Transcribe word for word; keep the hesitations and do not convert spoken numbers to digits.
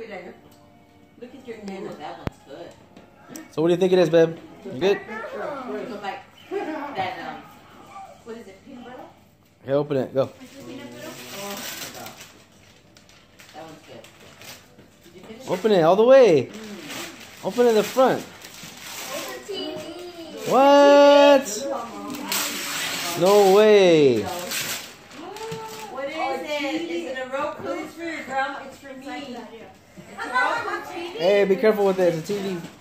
good, Edgar. Look at your nana. That one's good. So what do you think it is, babe? You good? Look like that, um, what is it, peanut butter? Okay, open it. Go. Oh, that one's good. Did you finish it? Open it all the way. Mm. Open it in the front. What? No way. What is it? Is it a Roku? It's for your grandma. It's for me. It's a Roku T V. Hey, be careful with it. It's a T V.